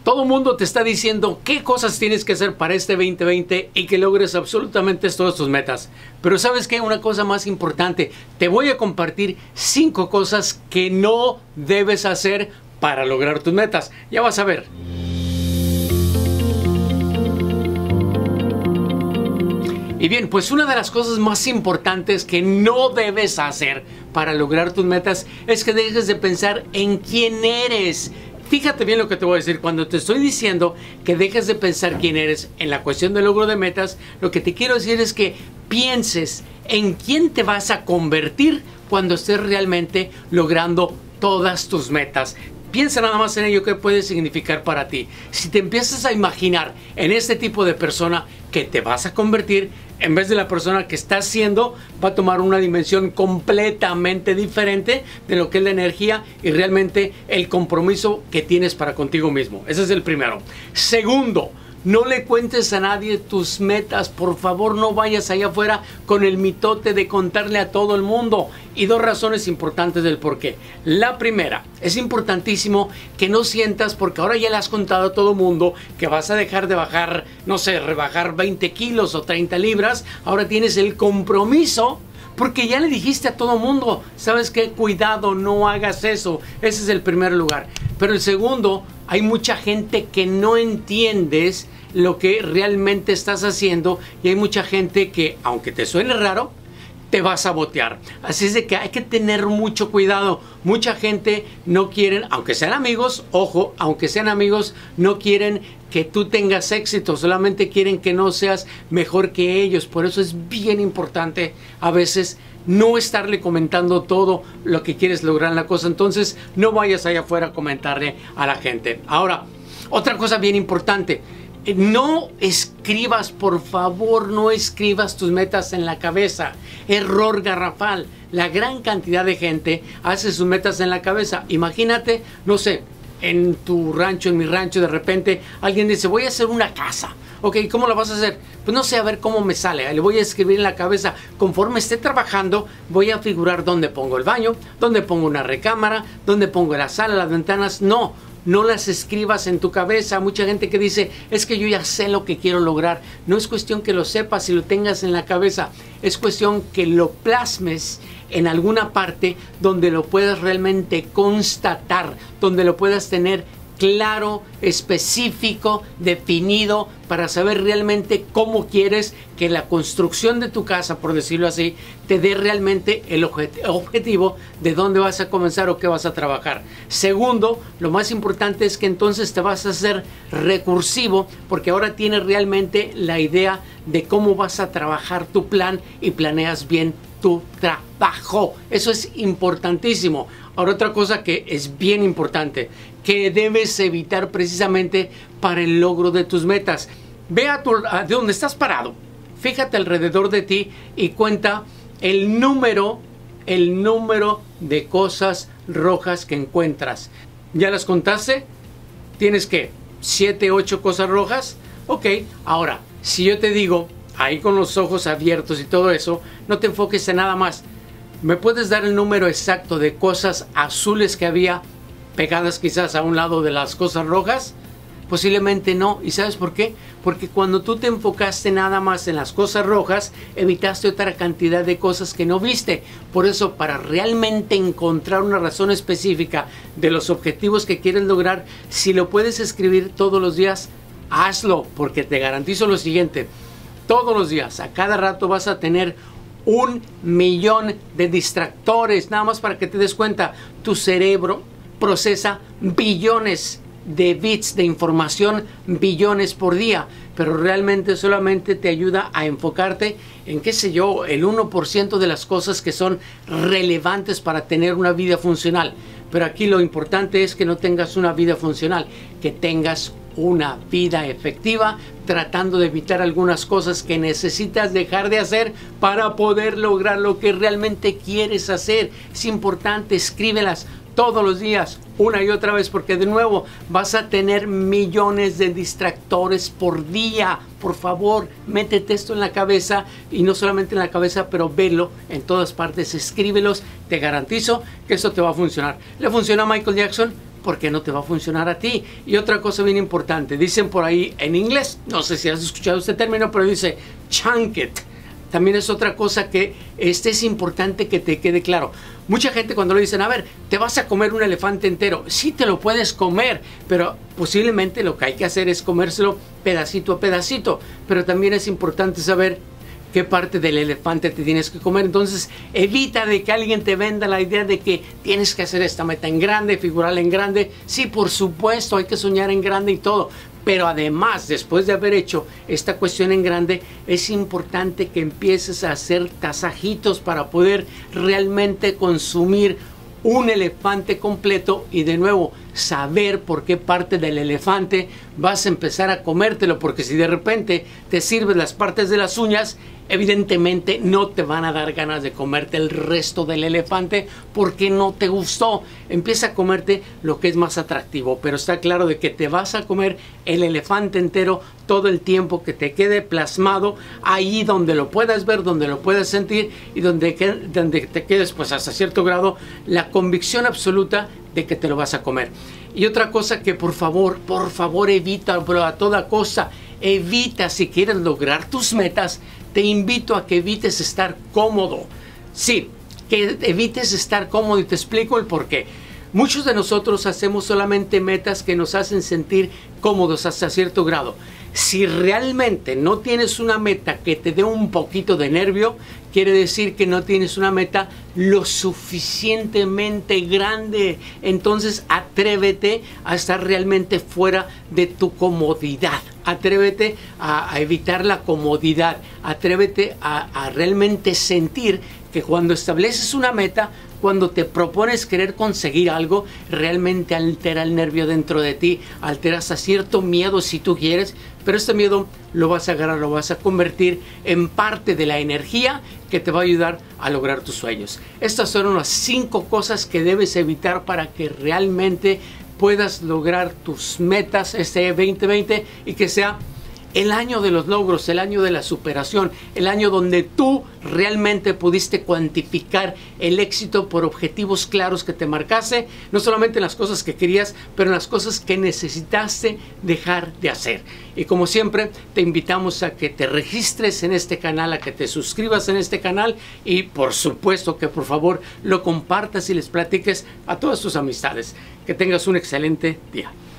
Todo el mundo te está diciendo qué cosas tienes que hacer para este 2020 y que logres absolutamente todas tus metas. Pero ¿sabes qué? Una cosa más importante. Te voy a compartir 5 cosas que no debes hacer para lograr tus metas. Ya vas a ver. Y bien, pues una de las cosas más importantes que no debes hacer para lograr tus metas es que dejes de pensar en quién eres. Fíjate bien lo que te voy a decir. Cuando te estoy diciendo que dejes de pensar quién eres en la cuestión del logro de metas, lo que te quiero decir es que pienses en quién te vas a convertir cuando estés realmente logrando todas tus metas. Piensa nada más en ello, qué puede significar para ti. Si te empiezas a imaginar en este tipo de persona que te vas a convertir, en vez de la persona que estás siendo, va a tomar una dimensión completamente diferente de lo que es la energía y realmente el compromiso que tienes para contigo mismo. Ese es el primero. Segundo, no le cuentes a nadie tus metas. Por favor, no vayas allá afuera con el mitote de contarle a todo el mundo. Y 2 razones importantes del por qué. La primera, es importantísimo que no sientas, porque ahora ya le has contado a todo el mundo que vas a dejar de bajar, no sé, rebajar 20 kilos o 30 libras. Ahora tienes el compromiso, porque ya le dijiste a todo el mundo, ¿sabes qué? Cuidado, no hagas eso. Ese es el primer lugar. Pero el segundo, hay mucha gente que no entiendes lo que realmente estás haciendo y hay mucha gente que, aunque te suene raro, te va a sabotear. Así es de que hay que tener mucho cuidado. Mucha gente no quieren, aunque sean amigos, ojo, aunque sean amigos, no quieren que tú tengas éxito, solamente quieren que no seas mejor que ellos. Por eso es bien importante a veces no estarle comentando todo lo que quieres lograr en la cosa. Entonces no vayas allá afuera a comentarle a la gente. Ahora, otra cosa bien importante. No escribas, por favor, no escribas tus metas en la cabeza. Error garrafal. La gran cantidad de gente hace sus metas en la cabeza. Imagínate, no sé, en tu rancho, en mi rancho, de repente alguien dice, voy a hacer una casa. Ok, ¿cómo la vas a hacer? Pues no sé, a ver cómo me sale. Le voy a escribir en la cabeza. Conforme esté trabajando, voy a figurar dónde pongo el baño, dónde pongo una recámara, dónde pongo la sala, las ventanas. No las escribas en tu cabeza. Mucha gente que dice, es que yo ya sé lo que quiero lograr. No es cuestión que lo sepas y lo tengas en la cabeza. Es cuestión que lo plasmes en alguna parte donde lo puedas realmente constatar, donde lo puedas tener claro, específico, definido, para saber realmente cómo quieres que la construcción de tu casa, por decirlo así, te dé realmente el objetivo de dónde vas a comenzar o qué vas a trabajar. Segundo, lo más importante es que entonces te vas a hacer recursivo, porque ahora tienes realmente la idea de cómo vas a trabajar tu plan y planeas bien tu trabajo. Eso es importantísimo. Ahora, otra cosa que es bien importante, que debes evitar precisamente para el logro de tus metas. Ve de donde estás parado, fíjate alrededor de ti y cuenta el número de cosas rojas que encuentras. ¿Ya las contaste? ¿Tienes qué? 7, 8 cosas rojas. Ok, ahora, si yo te digo, ahí con los ojos abiertos y todo eso, no te enfoques en nada más. ¿Me puedes dar el número exacto de cosas azules que había pegadas quizás a un lado de las cosas rojas? Posiblemente no. ¿Y sabes por qué? Porque cuando tú te enfocaste nada más en las cosas rojas, evitaste otra cantidad de cosas que no viste. Por eso, para realmente encontrar una razón específica de los objetivos que quieres lograr, si lo puedes escribir todos los días, hazlo, porque te garantizo lo siguiente. Todos los días, a cada rato vas a tener 1.000.000 de distractores. Nada más para que te des cuenta, tu cerebro procesa billones de bits de información, billones por día, pero realmente solamente te ayuda a enfocarte en, qué sé yo, el 1% de las cosas que son relevantes para tener una vida funcional. Pero aquí lo importante es que no tengas una vida funcional, que tengas una vida efectiva, tratando de evitar algunas cosas que necesitas dejar de hacer para poder lograr lo que realmente quieres hacer. Es importante, escríbelas todos los días, una y otra vez, porque de nuevo vas a tener millones de distractores por día. Por favor, métete esto en la cabeza, y no solamente en la cabeza, pero velo en todas partes, escríbelos. Te garantizo que esto te va a funcionar. ¿Le funcionó a Michael Jackson? porque no te va a funcionar a ti. Y otra cosa bien importante, dicen por ahí en inglés, no sé si has escuchado este término, pero dice chunk it. También es otra cosa que es importante que te quede claro. Mucha gente cuando le dicen, a ver, te vas a comer un elefante entero. Sí te lo puedes comer, pero posiblemente lo que hay que hacer es comérselo pedacito a pedacito. Pero también es importante saber qué parte del elefante te tienes que comer. Entonces evita de que alguien te venda la idea de que tienes que hacer esta meta en grande, figurarla en grande. Sí, por supuesto, hay que soñar en grande y todo. Pero además, después de haber hecho esta cuestión en grande, es importante que empieces a hacer tasajitos para poder realmente consumir un elefante completo y de nuevo saber por qué parte del elefante vas a empezar a comértelo, porque si de repente te sirves las partes de las uñas, evidentemente no te van a dar ganas de comerte el resto del elefante porque no te gustó. Empieza a comerte lo que es más atractivo, pero está claro de que te vas a comer el elefante entero todo el tiempo que te quede plasmado ahí donde lo puedas ver, donde lo puedas sentir y donde te quedes pues hasta cierto grado la convicción absoluta de que te lo vas a comer. Y otra cosa que por favor evita, pero a toda costa, evita si quieres lograr tus metas, te invito a que evites estar cómodo. Sí, que evites estar cómodo y te explico el por qué. Muchos de nosotros hacemos solamente metas que nos hacen sentir cómodos hasta cierto grado. Si realmente no tienes una meta que te dé un poquito de nervio, quiere decir que no tienes una meta lo suficientemente grande. Entonces atrévete a estar realmente fuera de tu comodidad. Atrévete a evitar la comodidad. Atrévete a realmente sentir que cuando estableces una meta, cuando te propones querer conseguir algo, realmente altera el nervio dentro de ti, alteras a cierto miedo si tú quieres, pero este miedo lo vas a agarrar, lo vas a convertir en parte de la energía que te va a ayudar a lograr tus sueños. Estas son las 5 cosas que debes evitar para que realmente puedas lograr tus metas este 2020 y que sea el año de los logros, el año de la superación, el año donde tú realmente pudiste cuantificar el éxito por objetivos claros que te marcaste, no solamente en las cosas que querías, pero en las cosas que necesitaste dejar de hacer. Y como siempre, te invitamos a que te registres en este canal, a que te suscribas en este canal y por supuesto que por favor lo compartas y les platiques a todas tus amistades. Que tengas un excelente día.